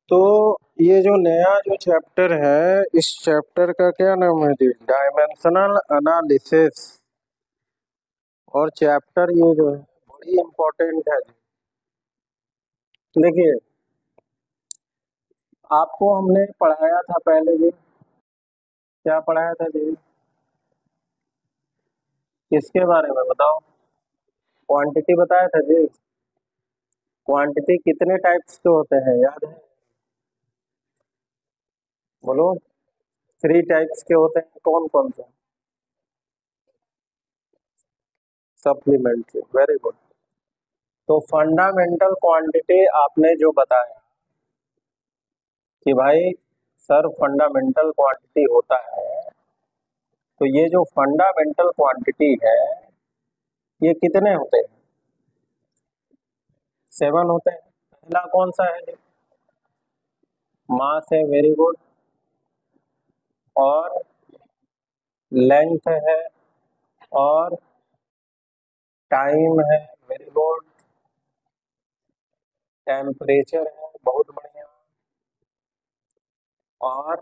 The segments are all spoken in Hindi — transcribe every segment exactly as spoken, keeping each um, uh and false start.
तो ये जो नया जो चैप्टर है, इस चैप्टर का क्या नाम है जी? Dimensional analysis. और चैप्टर ये जो है बड़ी इम्पोर्टेंट है जी। देखिए, आपको हमने पढ़ाया था पहले जी, क्या पढ़ाया था जी? किसके बारे में बताओ? क्वांटिटी बताया था जी। क्वांटिटी कितने टाइप्स के होते हैं याद है? बोलो। थ्री टाइप्स के होते हैं, कौन कौन से? Supplementary, very good. तो फंडामेंटल क्वांटिटी आपने जो बताया कि भाई सर फंडामेंटल क्वांटिटी होता है, तो ये जो फंडामेंटल क्वांटिटी है ये कितने होते हैं? सेवन होते हैं। पहला कौन सा है? मास है, वेरी गुड। और लेंथ है, और टाइम है, वेरी गुड। टेम्परेचर है, बहुत बढ़िया। और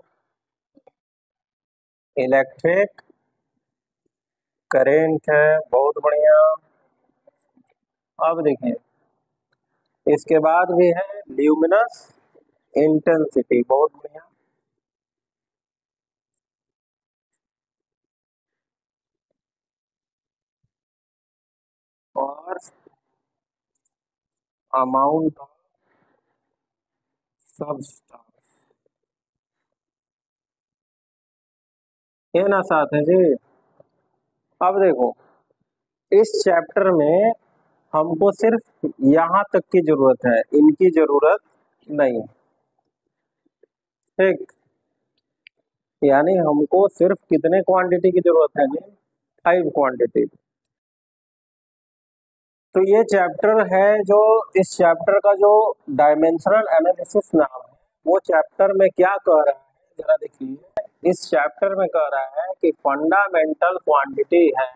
इलेक्ट्रिक करेंट है, बहुत बढ़िया। अब देखिए, इसके बाद भी है ल्यूमिनस इंटेंसिटी, बहुत बढ़िया। और अमाउंट ऑफ सबस्टेंस, ये ना साथ है जी। अब देखो, इस चैप्टर में हमको सिर्फ यहाँ तक की जरूरत है, इनकी जरूरत नहीं। ठीक, यानी हमको सिर्फ कितने क्वांटिटी की जरूरत है जी? Five quantity. तो ये चैप्टर है जो, इस चैप्टर का जो डायमेंशनल एनालिसिस नाम है, वो चैप्टर में क्या कह रहा है जरा देखिए। इस चैप्टर में कह रहा है कि फंडामेंटल क्वांटिटी है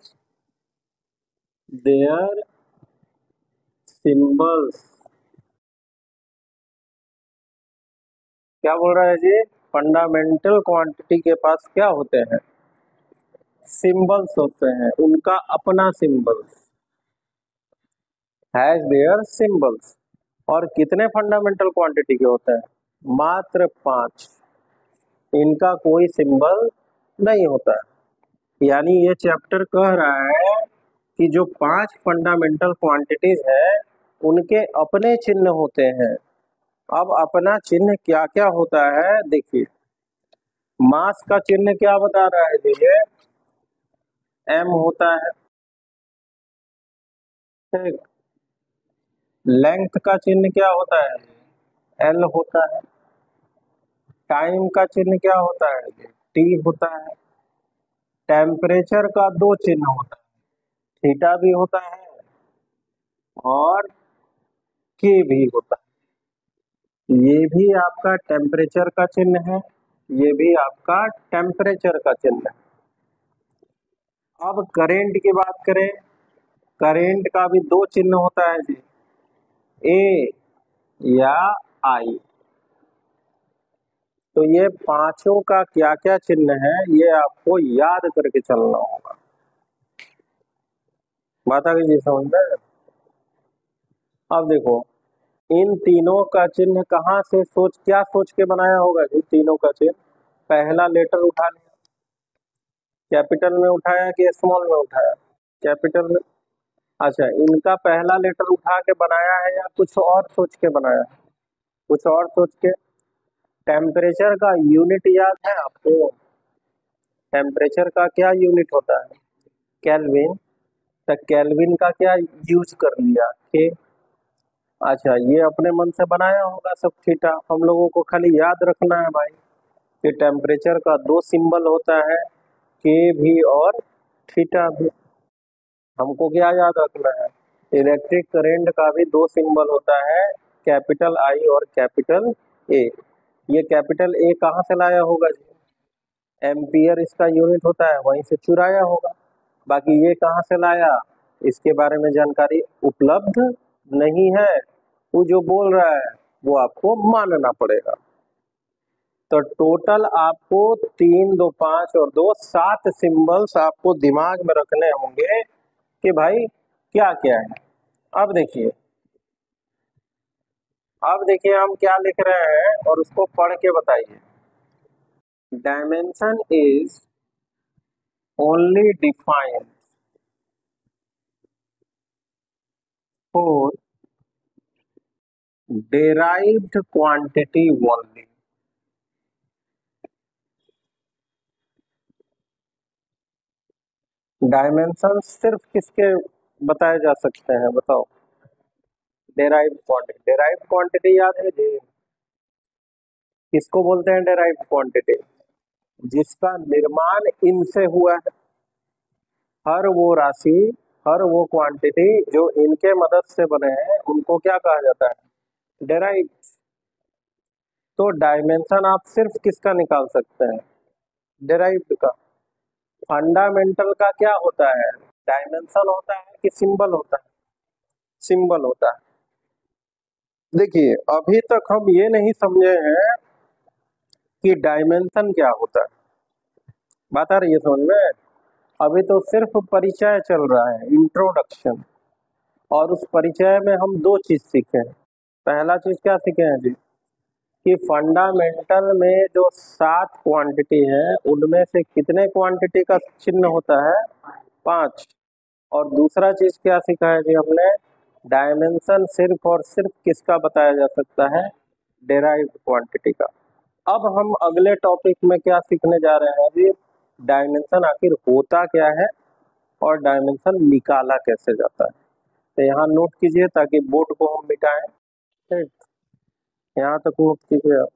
देयर सिंबल्स। क्या बोल रहा है जी? फंडामेंटल क्वांटिटी के पास क्या होते हैं? सिंबल्स होते हैं, उनका अपना सिंबल्स, हैज देयर सिंबल्स। और कितने फंडामेंटल क्वांटिटी के होते हैं? मात्र पांच। इनका कोई सिंबल नहीं होता है। यानी ये चैप्टर कह रहा है कि जो पांच फंडामेंटल क्वांटिटीज है उनके अपने चिन्ह होते हैं। अब अपना चिन्ह क्या क्या होता है देखिए। मास का चिन्ह क्या बता रहा है जी? ये एम होता है। ठीक। लेंथ का चिन्ह क्या होता है? एल होता है। टाइम का चिन्ह क्या होता है? टी होता है। टेम्परेचर का दो चिन्ह होता है, थीटा भी होता है और के भी होता है। ये भी आपका टेम्परेचर का चिन्ह है, ये भी आपका टेम्परेचर का चिन्ह है। अब करेंट की बात करें, करेंट का भी दो चिन्ह होता है जी, ए या आई। तो ये पांचों का क्या क्या चिन्ह है ये आपको याद करके चलना होगा। बात आ गई जी समझ में? अब देखो, इन तीनों का चिन्ह कहाँ से सोच क्या सोच के बनाया होगा जी? तीनों का चिन्ह पहला लेटर उठा लिया, कैपिटल में उठाया कि स्मॉल में उठाया? कैपिटल में। अच्छा, इनका पहला लेटर उठा के बनाया है या कुछ और सोच के बनाया है? कुछ और सोच के। टेम्परेचर का यूनिट याद है आपको? टेम्परेचर का क्या यूनिट होता है? केल्विन। तो केल्विन का क्या यूज कर लिया? के। अच्छा, ये अपने मन से बनाया होगा सब थीटा, हम लोगों को खाली याद रखना है भाई कि टेम्परेचर का दो सिंबल होता है, के भी और थीटा भी। हमको क्या याद रखना है? इलेक्ट्रिक करंट का भी दो सिंबल होता है, कैपिटल आई और कैपिटल ए। ये कैपिटल ए कहाँ से लाया होगा जी? एम्पियर इसका यूनिट होता है, वहीं से चुराया होगा। बाकी ये कहाँ से लाया, इसके बारे में जानकारी उपलब्ध नहीं है। वो जो बोल रहा है वो आपको मानना पड़ेगा। तो टोटल आपको तीन, दो, पांच और दो सात सिंबल्स आपको दिमाग में रखने होंगे कि भाई क्या क्या है। अब देखिए अब देखिए हम क्या लिख रहे हैं और उसको पढ़ के बताइए। Dimension is only defined for derived quantity only। Dimension सिर्फ किसके बताए जा सकते हैं बताओ? Derived quantity. डेराइव्ड क्वांटिटी याद है जी? किसको बोलते हैं डेराइव्ड क्वांटिटी? जिसका निर्माण इनसे हुआ है। हर वो राशि, हर वो क्वांटिटी जो इनके मदद से बने हैं उनको क्या कहा जाता है? डेराइव्ड। तो डायमेंशन आप सिर्फ किसका निकाल सकते हैं? डेराइव्ड का। फंडामेंटल का क्या होता है? डायमेंशन होता है कि सिंबल होता है? सिंबल होता है। देखिए अभी तक हम ये नहीं समझे हैं कि डायमेंशन क्या होता है। बात आ रही है समझ में? अभी तो सिर्फ परिचय चल रहा है, इंट्रोडक्शन। और उस परिचय में हम दो चीज सीखे हैं। पहला चीज क्या सीखे हैं जी? कि फंडामेंटल में जो सात क्वांटिटी है उनमें से कितने क्वांटिटी का चिन्ह होता है? पांच। और दूसरा चीज क्या सीखा है जी हमने? डायमेंशन सिर्फ और सिर्फ किसका बताया जा सकता है? डेराइव्ड क्वांटिटी का। अब हम अगले टॉपिक में क्या सीखने जा रहे हैं जी? डायमेंशन आखिर होता क्या है और डायमेंशन निकाला कैसे जाता है। तो यहाँ नोट कीजिए ताकि बोर्ड को हम मिटाएं। ठीक, यहाँ तक नोट कीजिए आप।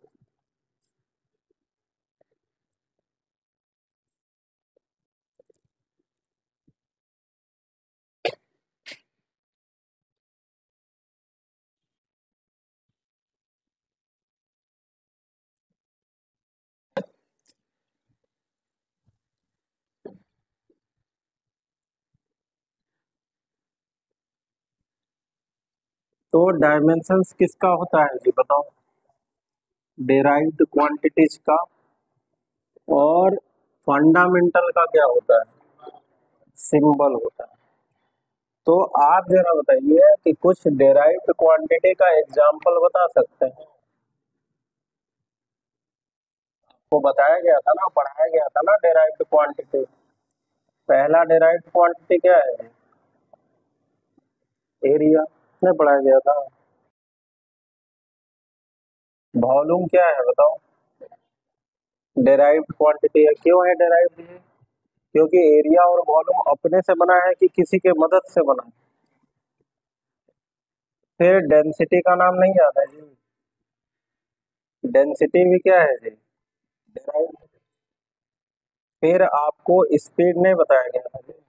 तो डायमेंशंस किसका होता है जी बताओ? डेराइव्ड क्वांटिटीज का। और फंडामेंटल का क्या होता है? सिंबल होता है। तो आप जरा बताइए कि कुछ डेराइव्ड क्वांटिटी का एग्जाम्पल बता सकते हैं? को बताया गया था ना, पढ़ाया गया था ना डेराइव्ड क्वांटिटी। पहला डेराइव्ड क्वांटिटी क्या है? एरिया में पढ़ाया गया था। वॉल्यूम क्या है बताओ? डेराइव्ड क्वांटिटी है। क्यों है डेराइव्ड है? क्योंकि एरिया और वॉल्यूम अपने से बना है कि किसी के मदद से बना है? फिर डेंसिटी का नाम नहीं आता है जी? डेंसिटी भी क्या है जी? डेराइव्ड। फिर आपको स्पीड नहीं बताया गया था जी?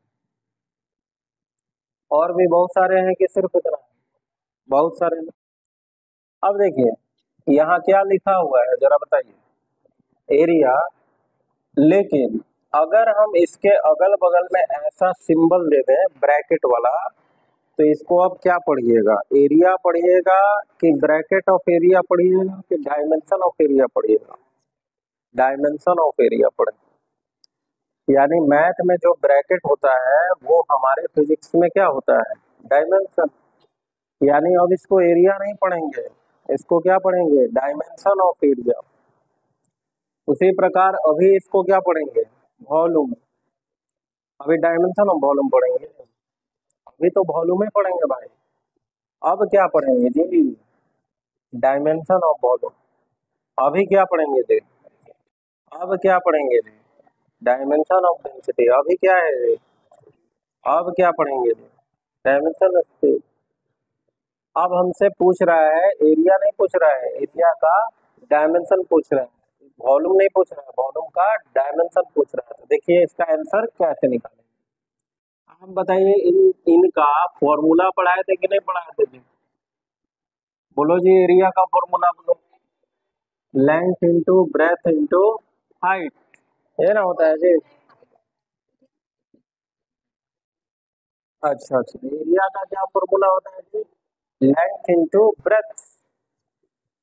और भी बहुत सारे हैं कि सिर्फ इतना? बहुत सारे हैं। अब देखिए यहाँ क्या लिखा हुआ है जरा बताइए? एरिया। लेकिन अगर हम इसके अगल बगल में ऐसा सिंबल दे दें ब्रैकेट वाला, तो इसको अब क्या पढ़िएगा? एरिया पढ़िएगा कि ब्रैकेट ऑफ एरिया पढ़िएगा कि डायमेंशन ऑफ एरिया पढ़िएगा? डायमेंशन ऑफ एरिया पढ़े। यानी मैथ में जो ब्रैकेट होता है वो हमारे फिजिक्स में क्या होता है? डायमेंशन। यानी अब इसको एरिया नहीं पढ़ेंगे, इसको क्या पढ़ेंगे? Dimension of area. उसी प्रकार अभी इसको क्या पढ़ेंगे? वॉल्यूम। अभी डायमेंशन ऑफ वॉल्यूम पढ़ेंगे। अभी तो वॉल्यूम ही पढ़ेंगे भाई। अब क्या पढ़ेंगे जी? Dimension of volume. अभी क्या पढ़ेंगे जी? अब क्या पढ़ेंगे जी? Dimension of density. अभी क्या है जी? अब क्या पढ़ेंगे जी? Dimension of space. अब हमसे पूछ रहा है एरिया नहीं पूछ रहा है, एरिया का डायमेंशन पूछ रहा है। वॉल्यूम नहीं पूछ रहा है, वॉल्यूम का डायमेंशन पूछ रहा है। तो देखिए इसका आंसर कैसे निकालेंगे। आप बताइए इन इनका फॉर्मूला पढ़ाए थे कि नहीं पढ़ाए थे जी? बोलो जी एरिया का फॉर्मूला बोलो। Length into breadth into height, ये ना होता है जी? अच्छा अच्छा, एरिया का क्या फॉर्मूला होता है जी? Length into breadth.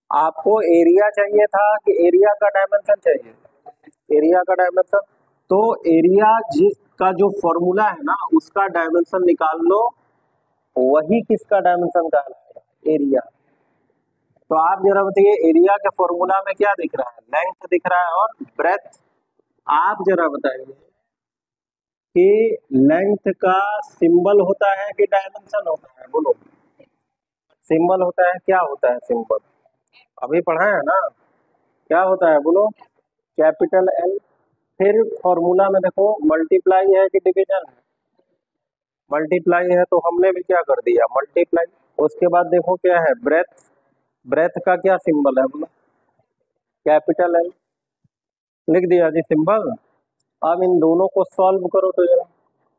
आपको एरिया चाहिए था कि एरिया का डायमेंशन चाहिए? एरिया का डायमेंशन। तो एरिया जिसका जो फॉर्मूला है ना उसका डायमेंशन निकाल लो, वही किसका डायमेंशन कहलाएगा? एरिया। तो आप जरा बताइए एरिया के फॉर्मूला में क्या दिख रहा है? लेंथ दिख रहा है और ब्रेथ। आप जरा बताइए कि लेंथ का सिंबल होता है कि डायमेंशन होता है? बोलो। सिंबल होता है। क्या होता है सिंबल? अभी पढ़ा है ना, क्या होता है बोलो? Capital L. फिर फॉर्मूला में देखो मल्टीप्लाई है कि डिवीजन है? मल्टीप्लाई है, तो हमने भी क्या कर दिया? मल्टीप्लाई। उसके बाद देखो क्या है? ब्रेथ। ब्रेथ का क्या सिंबल है बोलो? Capital L. लिख दिया जी सिंबल। अब इन दोनों को सॉल्व करो तो जरा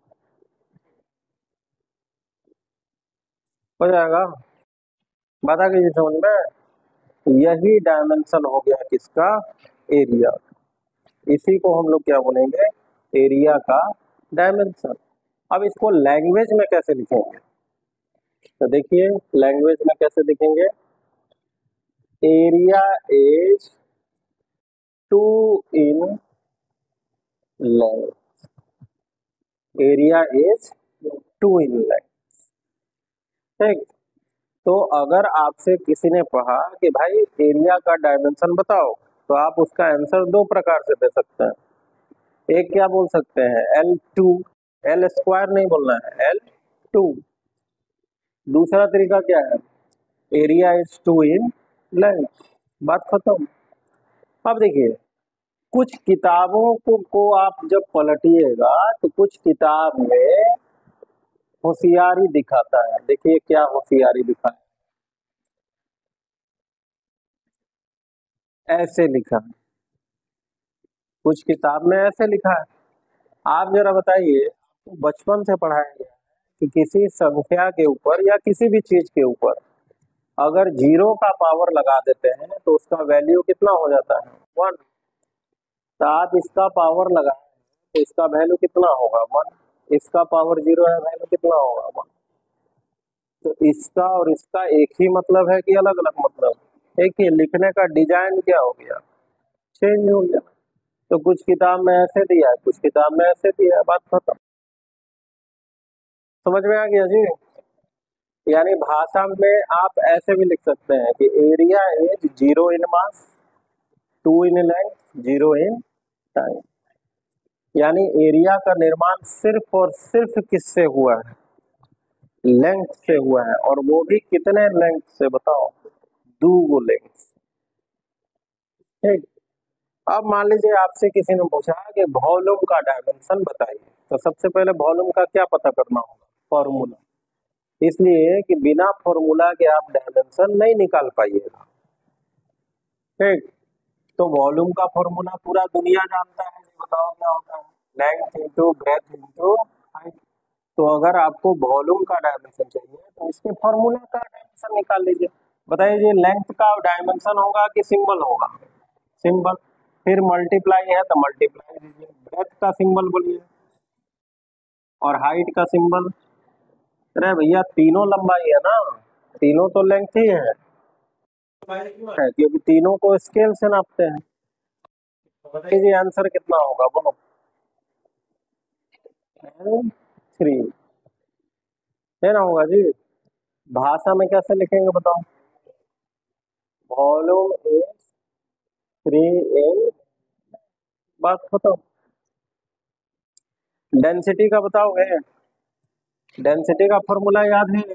हो जाएगा। बता कीजिए समझ में। यही डायमेंशन हो गया किसका? एरिया। इसी को हम लोग क्या बोलेंगे? एरिया का डायमेंशन। अब इसको लैंग्वेज में कैसे लिखेंगे? तो देखिए लैंग्वेज में कैसे लिखेंगे? Area is two in length. Area is two in length. ठीक। तो अगर आपसे किसी ने कहा कि भाई एरिया का डायमेंशन बताओ, तो आप उसका आंसर दो प्रकार से दे सकते हैं। एक क्या बोल सकते हैं? L two. एल स्क्वायर नहीं बोलना है, एल टू। दूसरा तरीका क्या है? Area is two in length. बात खत्म। अब देखिए कुछ किताबों को, को आप जब पलटिएगा तो कुछ किताब में होशियारी दिखाता है। देखिए क्या होशियारी दिखा है? ऐसे लिखा है। कुछ किताब में ऐसे लिखा है। आप जरा बताइए, आपको बचपन से पढ़ाया गया है कि किसी संख्या के ऊपर या किसी भी चीज के ऊपर अगर जीरो का पावर लगा देते हैं तो उसका वैल्यू कितना हो जाता है? वन। तो आप इसका पावर लगाए तो इसका वैल्यू कितना होगा? वन। इसका पावर जीरो है, वैल्यू कितना होगा? वन। तो इसका और इसका एक ही मतलब है कि अलग अलग मतलब? एक ही। लिखने का डिजाइन क्या हो गया? चेंज हो गया। तो कुछ किताब में ऐसे दिया है, कुछ किताब में ऐसे दिया है। बात खत्म। समझ में आ गया जी? यानी भाषा में आप ऐसे भी लिख सकते हैं कि area is zero in mass, two in length, zero in time. यानी एरिया का निर्माण सिर्फ और सिर्फ किससे हुआ है? लेंथ से हुआ है। और वो भी कितने लेंथ से बताओ? दो गो लेंथ। ठीक। अब मान लीजिए आपसे किसी ने पूछा कि वॉल्यूम का डायमेंशन बताइए, तो सबसे पहले वॉल्यूम का क्या पता करना होगा? फॉर्मूला। इसलिए कि बिना फॉर्मूला के आप डायमेंशन नहीं निकाल पाइएगा। ठीक। तो वॉल्यूम का फॉर्मूला पूरा दुनिया जानता है। बताओ क्या होता है? Length into breadth into height. तो अगर आपको वॉल्यूम का डायमेंशन चाहिए तो इसके फॉर्मूला का डायमेंशन निकाल लीजिए। बताइए जी लेंथ का डायमेंशन होगा कि सिंबल होगा? सिंबल। फिर मल्टीप्लाई है तो मल्टीप्लाई दीजिए। ब्रेथ का सिंबल बोलिए और हाइट का सिंबल। अरे भैया तीनों लंबाई है ना, तीनों तो लेंथ ही है। है क्योंकि तीनों को स्केल से नापते हैं। तो बताइए जी आंसर कितना होगा बोलो? थ्री। है ना होगा जी? भाषा में कैसे लिखेंगे बताओ? Volume is three in. बात खत्म। डेंसिटी का बताओगे? डेंसिटी का फॉर्मूला याद है?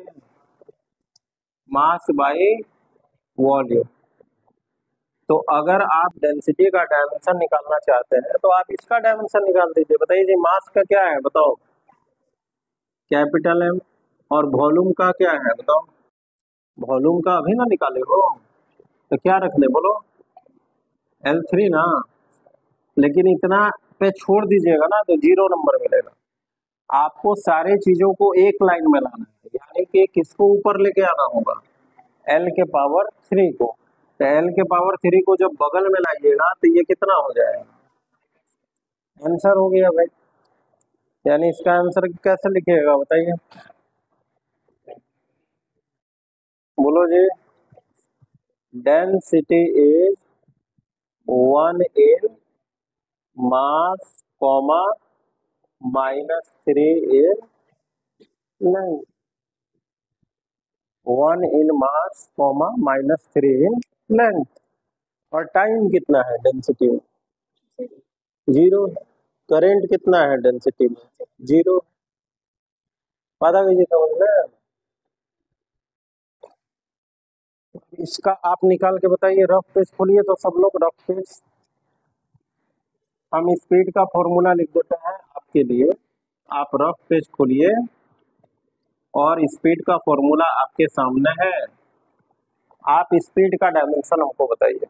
Mass by volume. तो अगर आप डेंसिटी का डायमेंशन निकालना चाहते हैं तो आप इसका डायमेंशन निकाल दीजिए। बताइए जी मास का क्या है बताओ? Capital M. और वॉल्यूम का क्या है बताओ? वॉल्यूम का अभी ना निकाले हो, तो क्या रख दे बोलो? एल थ्री ना। लेकिन इतना पे छोड़ दीजिएगा ना तो जीरो नंबर मिलेगा। आपको सारे चीजों को एक लाइन में लाना है, यानी कि किसको ऊपर लेके आना होगा? एल के पावर थ्री को। तो एल के पावर थ्री को जब बगल में लाइएगा तो ये कितना हो जाएगा? आंसर हो गया भाई। यानी इसका आंसर कैसे लिखिएगा बताइए? बोलो जी। Density is one in mass comma minus three in नहीं one in mass comma minus three in length. और टाइम कितना है डेंसिटी में? जीरो। करंट कितना है डेंसिटी में? जीरो। पता कीजिए समझ में। इसका आप निकाल के बताइए, रफ पेज खोलिए तो सब लोग रफ पेज। हम स्पीड का फॉर्मूला लिख देते हैं आपके लिए, आप रफ पेज खोलिए और स्पीड का फॉर्मूला आपके सामने है। आप स्पीड का डायमेंशन हमको बताइए।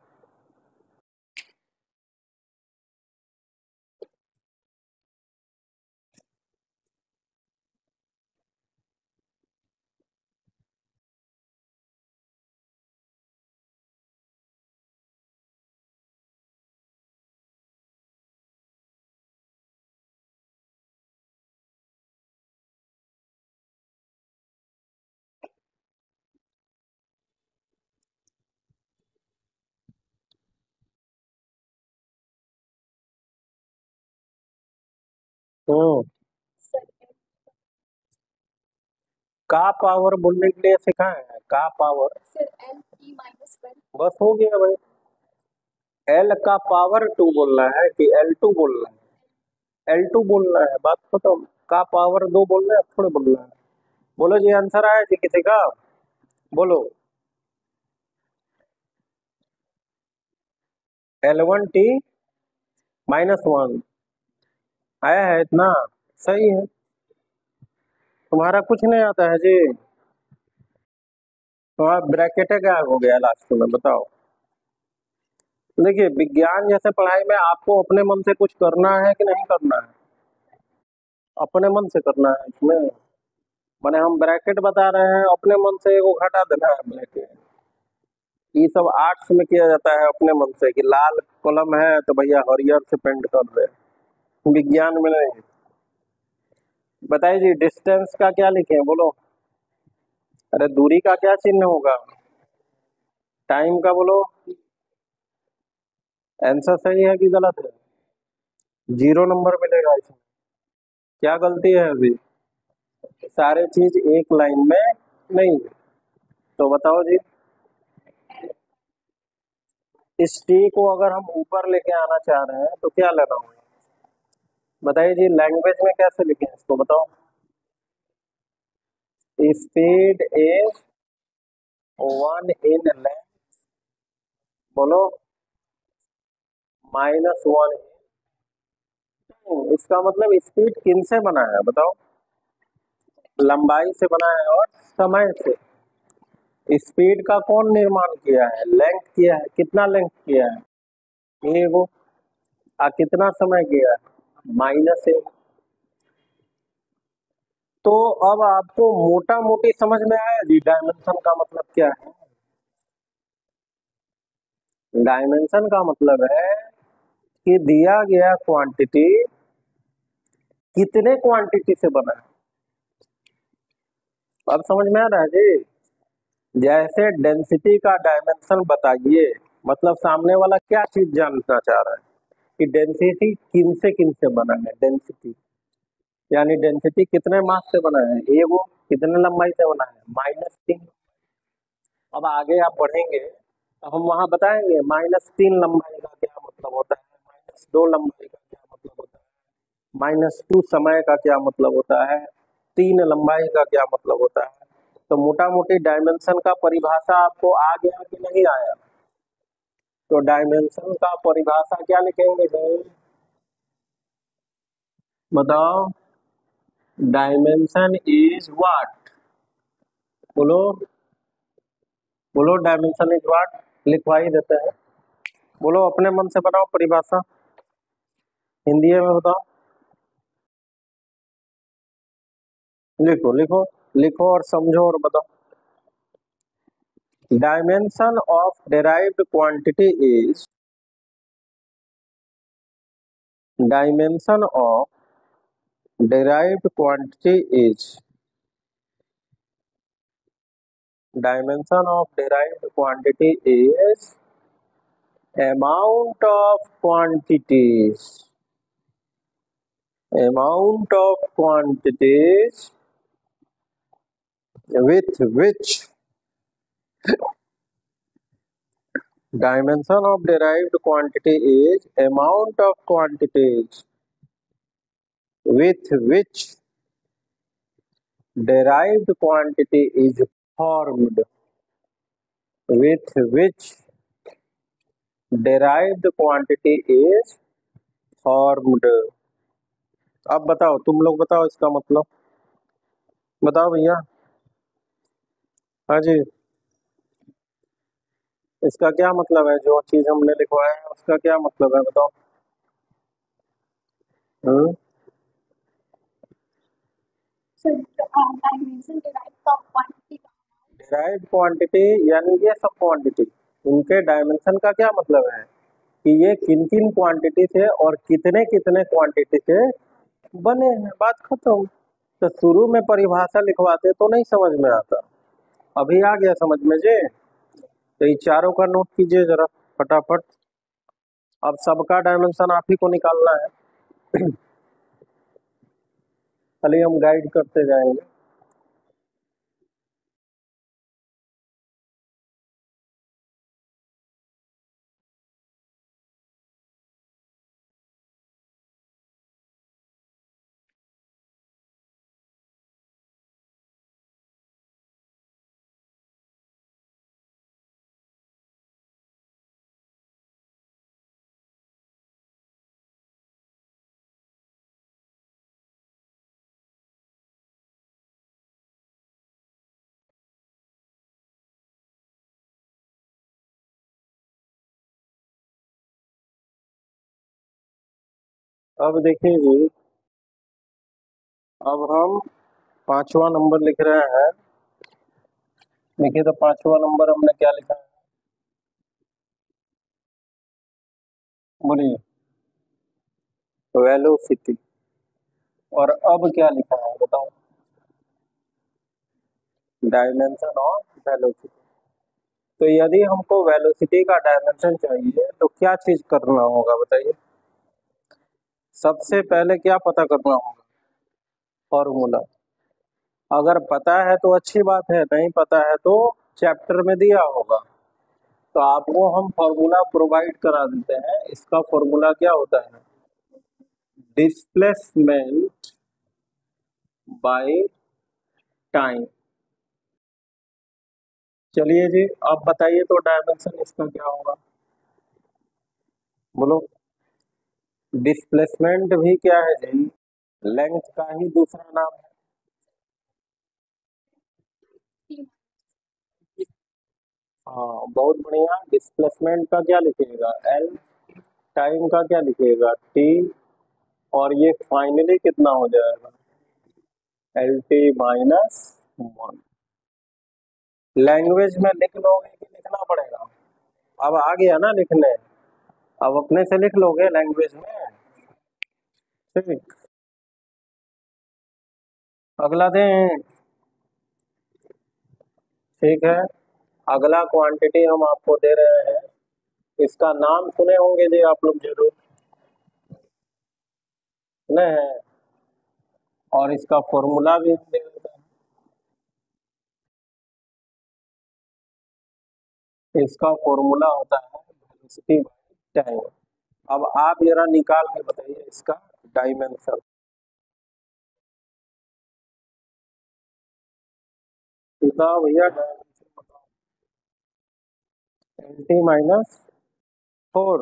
हम्म का पावर बोलने के लिए सिखाए हैं, का पावर। बस हो गया भाई। एल का पावर टू बोलना है कि एल टू बोलना है? एल टू बोलना है, बात खत्म। का पावर दो बोलना है, थोड़े बोलना है। बोलो जी, आंसर आया जी किसी का? बोलो। L one T minus one आया है इतना? सही है। तुम्हारा कुछ नहीं आता है जी। तुम्हारा ब्रैकेट क्या हो गया लास्ट में, बताओ। देखिए, विज्ञान जैसे पढ़ाई में आपको अपने मन से कुछ करना है कि नहीं करना है? अपने मन से करना है इसमें। माने हम ब्रैकेट बता रहे हैं, अपने मन से वो घटा देना है ब्रैकेट। ये सब आर्ट्स में किया जाता है अपने मन से, कि लाल कलम है तो भैया हरियर से पेंट कर दे। विज्ञान में नहीं। बताइए जी, डिस्टेंस का क्या लिखे, बोलो। अरे दूरी का क्या चिन्ह होगा? टाइम का बोलो। आंसर सही है कि गलत है? जीरो नंबर मिलेगा इसमें। क्या गलती है अभी? सारे चीज एक लाइन में नहीं। तो बताओ जी, इस टी को अगर हम ऊपर लेके आना चाह रहे हैं तो क्या लेना होगा? बताइए जी, लैंग्वेज में कैसे लिखें इसको, बताओ। Speed is one in length, बोलो, माइनस वन। इसका मतलब स्पीड किन से बना है बताओ? लंबाई से बना है और समय से। स्पीड का कौन निर्माण किया है? लेंथ किया है। कितना लेंथ किया है? ये वो। आ कितना समय किया है? माइनस एक। तो अब आपको मोटा मोटी समझ में आया जी डायमेंशन का मतलब क्या है? डायमेंशन का मतलब है कि दिया गया क्वांटिटी कितने क्वांटिटी से बना है। अब समझ में आ रहा है जी? जैसे डेंसिटी का डायमेंशन बताइए, मतलब सामने वाला क्या चीज जानना चाह रहा है कि डेंसिटी किन से किन से बना है। डेंसिटी यानी डेंसिटी कितने मास से बना है? ए वो कितने लंबाई से बना है? माइनस तीन। अब आगे आप बढ़ेंगे तो हम वहां बताएंगे माइनस तीन लंबाई का क्या मतलब होता है, माइनस दो लंबाई का क्या मतलब होता है, माइनस टू समय का क्या मतलब होता है, तीन लंबाई का क्या मतलब होता है। तो मोटा मोटी डायमेंशन का परिभाषा आपको आ गया कि नहीं आया? तो डायमेंशन का परिभाषा क्या लिखेंगे जी, बताओ। Dimension is what? बोलो, बोलो, डायमेंशन इज व्हाट? लिखवा ही देते हैं। बोलो, अपने मन से बनाओ परिभाषा, हिंदी में बताओ। लिखो लिखो, लिखो और समझो और बताओ। Dimension of derived quantity is, dimension of derived quantity is dimension of derived quantity is amount of quantities amount of quantities with which dimension of derived quantity is amount of quantities with which derived quantity is formed with which derived quantity is formed। अब बताओ, तुम लोग बताओ इसका मतलब, बताओ भैया। हाँ जी, इसका क्या मतलब है? जो चीज हमने लिखवाया है उसका क्या मतलब है, बताओ। हम्म डिराइव्ड क्वांटिटी यानी ये सब क्वांटिटी, इनके डायमेंशन का क्या मतलब है कि ये किन किन क्वांटिटी से और कितने कितने क्वांटिटी से बने हैं, बात खत्म। तो शुरू में परिभाषा लिखवाते तो नहीं समझ में आता, अभी आ गया समझ में जे। तो ये चारों का नोट कीजिए जरा फटाफट। अब सबका डायमेंशन आप ही को निकालना है, खाली हम गाइड करते जाएंगे। अब देखिए जी, अब हम पांचवा नंबर लिख रहे हैं। देखिए तो पांचवा नंबर हमने क्या लिखा है, बोलिए। वेलोसिटी। और अब क्या लिखा है बताओ, डायमेंशन ऑफ वेलोसिटी। तो यदि हमको वेलोसिटी का डायमेंशन चाहिए तो क्या चीज करना होगा बताइए। सबसे पहले क्या पता करना होगा, फॉर्मूला। अगर पता है तो अच्छी बात है, नहीं पता है तो चैप्टर में दिया होगा, तो आपको हम फॉर्मूला प्रोवाइड करा देते हैं। इसका फॉर्मूला क्या होता है, डिस्प्लेसमेंट बाय टाइम। चलिए जी, आप बताइए तो डायमेंशन इसका क्या होगा, बोलो। डिस्प्लेसमेंट भी क्या है जी, लेंथ का ही दूसरा नाम है। हाँ बहुत बढ़िया। डिस्प्लेसमेंट का क्या लिखिएगा, एल। टाइम का क्या लिखिएगा, टी। और ये फाइनली कितना हो जाएगा, L T minus one. Language में लिख लोगे कि लिखना पड़ेगा, अब आ गया ना लिखने, अब अपने से लिख लोगे लैंग्वेज में। ठीक, अगला दें। ठीक है, अगला क्वांटिटी हम आपको दे रहे हैं, इसका नाम सुने होंगे जी आप लोग जरूर, सुने हैं। और इसका फॉर्मूला भी हम दे देते हैं। इसका फॉर्मूला होता है वेलोसिटी बाय टाइम। अब आप जरा निकाल के बताइए इसका डायमेंशन। बताओ भैया, डायमेंशन बताओ। L T minus four,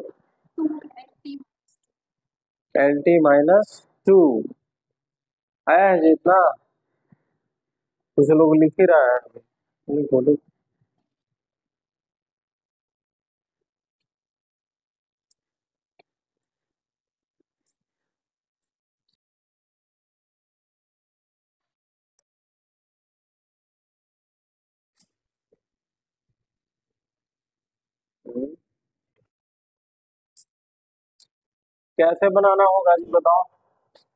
L T minus two है जितना, कुछ लोग लिख ही रहा है अभी। लिखो लिखो। हम्म, कैसे बनाना होगा जी बताओ।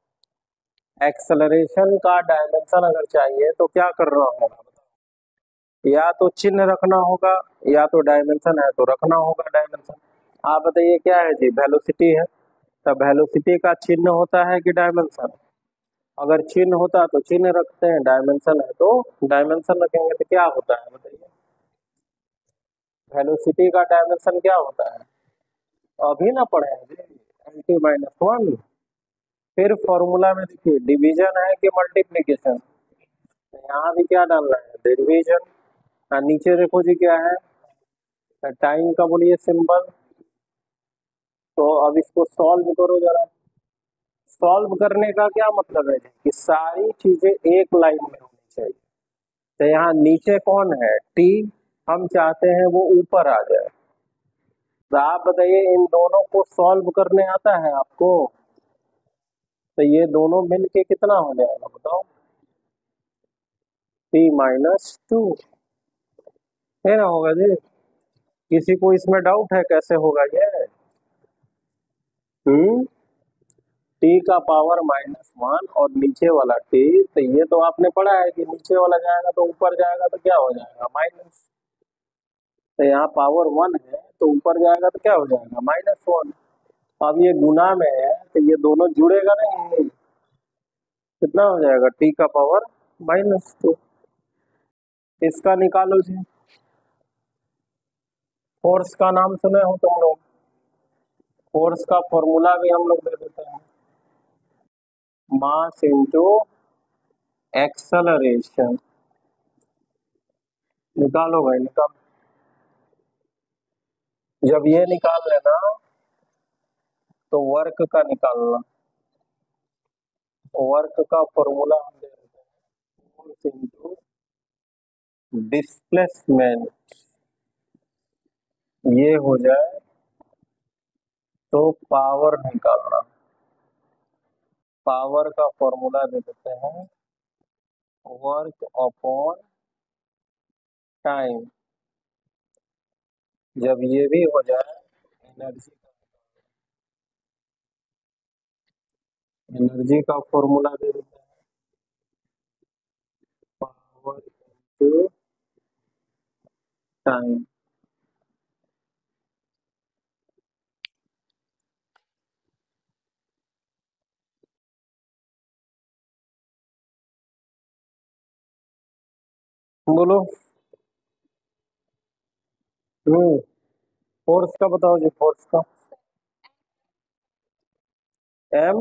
एक्सेलरेशन का डायमेंशन अगर चाहिए तो क्या करना होगा, या तो चिन्ह रखना होगा या तो डायमेंशन है तो रखना होगा डायमेंशन। आप बताइए क्या है जी, वेलोसिटी है तो वेलोसिटी का चिन्ह होता है कि डायमेंशन? अगर चिन्ह होता तो चिन्ह रखते हैं, डायमेंशन है तो डायमेंशन रखेंगे। तो क्या होता है बताइए, वेलोसिटी का डायमेंशन क्या होता है? अभी ना पढ़े हैं जी, एल टी माइनस वन। फिर फॉर्मूला में देखिए डिवीजन है कि मल्टीप्लीकेशन, यहाँ भी क्या डालना है, डिवीजन। और नीचे देखो जी क्या है, टाइम का बोलिए सिंबल। तो अब इसको सॉल्व करो जरा। सॉल्व करने का क्या मतलब है जी, कि सारी चीजें एक लाइन में होनी चाहिए। तो यहाँ नीचे कौन है, टी, हम चाहते हैं वो ऊपर आ जाए। तो आप बताइए इन दोनों को सॉल्व करने आता है आपको? तो ये दोनों मिलके कितना हो जाएगा बताओ, टी माइनस टू, है ना होगा जी? किसी को इसमें डाउट है कैसे होगा ये? हम्म टी का पावर माइनस वन और नीचे वाला टी, तो ये तो आपने पढ़ा है कि नीचे वाला जाएगा तो ऊपर जाएगा तो क्या हो जाएगा, माइनस। तो यहाँ पावर वन है तो ऊपर जाएगा तो क्या हो जाएगा, माइनस वन। अब ये गुना में है तो ये दोनों जुड़ेगा नहीं, कितना हो जाएगा, टी का पावर माइनस टू। इसका निकालो जी, फोर्स का नाम सुने हो तुम लोग? फोर्स का फॉर्मूला भी हम लोग दे देते हैं, मास इंटू एक्सेलरेशन। निकालो भाई निकालो। जब ये निकाल लेना तो वर्क का निकालना। वर्क का फॉर्मूला हम दे देते हैं, फोर्स इंटू डिस्प्लेसमेंट। ये हो जाए तो पावर निकालना। पावर का फॉर्मूला दे देते हैं, वर्क अपॉन टाइम। जब ये भी हो जाए, एनर्जी एनर्जी का फॉर्मूला दे देते हैं, पावर इंटू टाइम। बोलो। हम्म फोर्स का बताओ जी, फोर्स का। एम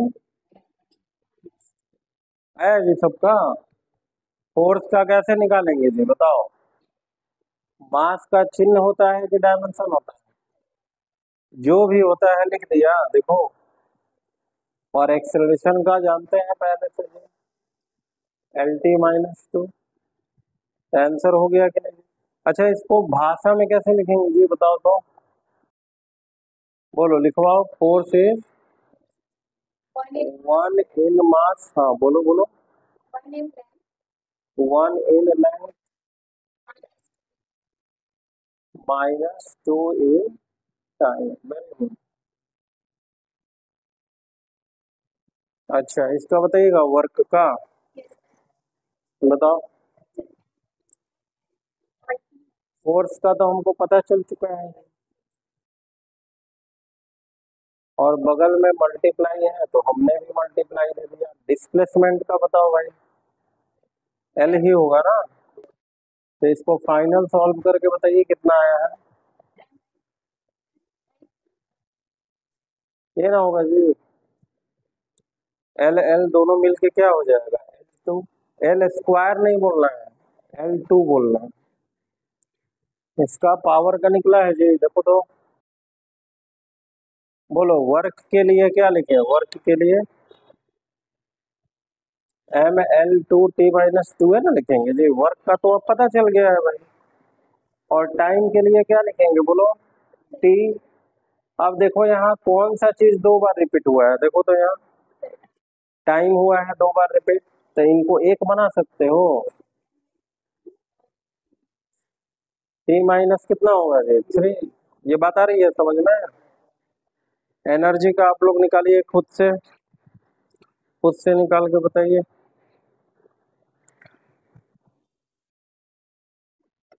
है जी सबका। फोर्स का कैसे निकालेंगे जी बताओ? मास का चिन्ह होता है कि डायमेंशन होता है? जो भी होता है लिख दिया देखो। और एक्सेलरेशन का जानते हैं पहले से जी, L T minus two. Answer हो गया कि नहीं? अच्छा इसको भाषा में कैसे लिखेंगे जी बताओ तो? बोलो लिखवाओ, force is one in mass. हाँ बोलो बोलो। One in length minus two in time. Very good. अच्छा इसका बताइएगा वर्क का, बताओ। फोर्स का तो हमको पता चल चुका है, और बगल में मल्टीप्लाई है तो हमने भी मल्टीप्लाई दे दिया। डिस्प्लेसमेंट का बताओ भाई, एल ही होगा ना? तो इसको फाइनल सॉल्व करके बताइए कितना आया है। ये ना होगा जी, एल एल दोनों मिलके क्या हो जाएगा, एल टू। एल स्क्वायर नहीं बोलना है, एल टू बोलना है। इसका पावर का निकला है जी, देखो तो। बोलो वर्क के लिए क्या लिखे, वर्क के लिए M L two T minus two है ना लिखेंगे जी। वर्क का तो अब पता चल गया है भाई। और टाइम के लिए क्या लिखेंगे बोलो, टी। अब देखो यहाँ कौन सा चीज दो बार रिपीट हुआ है, देखो तो यहाँ टाइम हुआ है दो बार रिपीट, तो इनको एक बना सकते हो। टी माइनस कितना होगा जी, थ्री। ये बात आ रही है समझ में? एनर्जी का आप लोग निकालिए खुद से, खुद से निकाल के बताइए।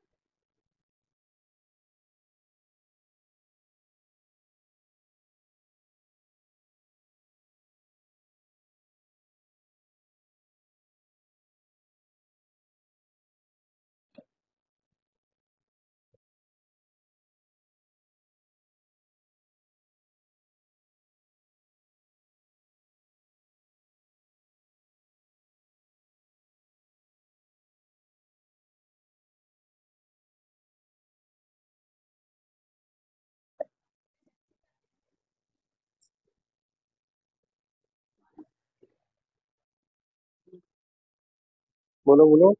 बोलो बोलो,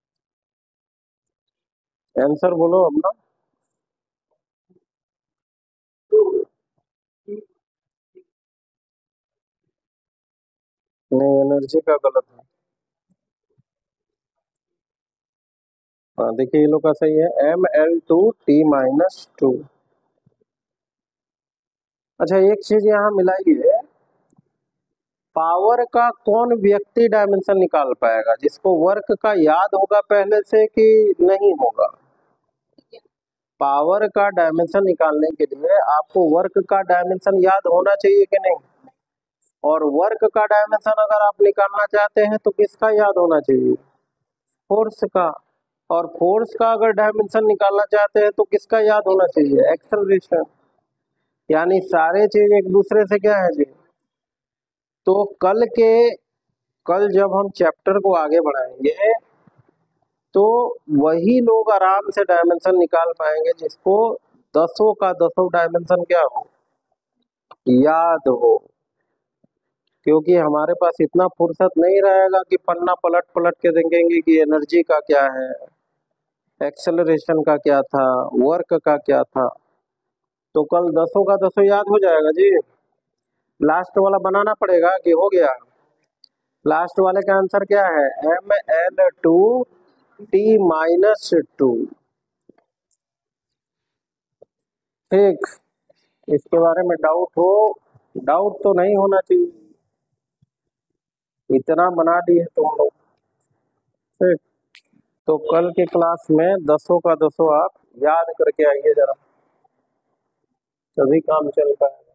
आंसर बोलो अपना। नहीं, एनर्जी का गलत है। हाँ देखिए, ये लोग का सही है, M L two T minus two. अच्छा, एक चीज यहाँ मिलाइए, पावर का कौन व्यक्ति डायमेंशन निकाल पाएगा, जिसको वर्क का याद होगा पहले से कि नहीं होगा? पावर का डायमेंशन निकालने के लिए आपको वर्क का डायमेंशन याद होना चाहिए कि नहीं? और वर्क का डायमेंशन अगर आप निकालना चाहते हैं तो किसका याद होना चाहिए? फोर्स का। और फोर्स का अगर डायमेंशन निकालना चाहते हैं तो किसका याद होना चाहिए? एक्सेलरेशन। यानी सारे चीज एक दूसरे से क्या है जी? तो कल के कल जब हम चैप्टर को आगे बढ़ाएंगे तो वही लोग आराम से डायमेंशन निकाल पाएंगे जिसको दसों का दसों डायमेंशन क्या हो, याद हो। क्योंकि हमारे पास इतना फुर्सत नहीं रहेगा कि पन्ना पलट पलट के देखेंगे कि एनर्जी का क्या है, एक्सेलरेशन का क्या था, वर्क का क्या था। तो कल दसों का दसों याद हो जाएगा जी। लास्ट वाला बनाना पड़ेगा कि हो गया? लास्ट वाले का आंसर क्या है? M L two T minus two. ठीक, इसके बारे में डाउट हो? डाउट तो नहीं होना चाहिए, इतना बना दिए तुम लोग। ठीक, तो कल के क्लास में दसों का दसों आप याद करके आइए जरा, तभी काम चल पाएगा।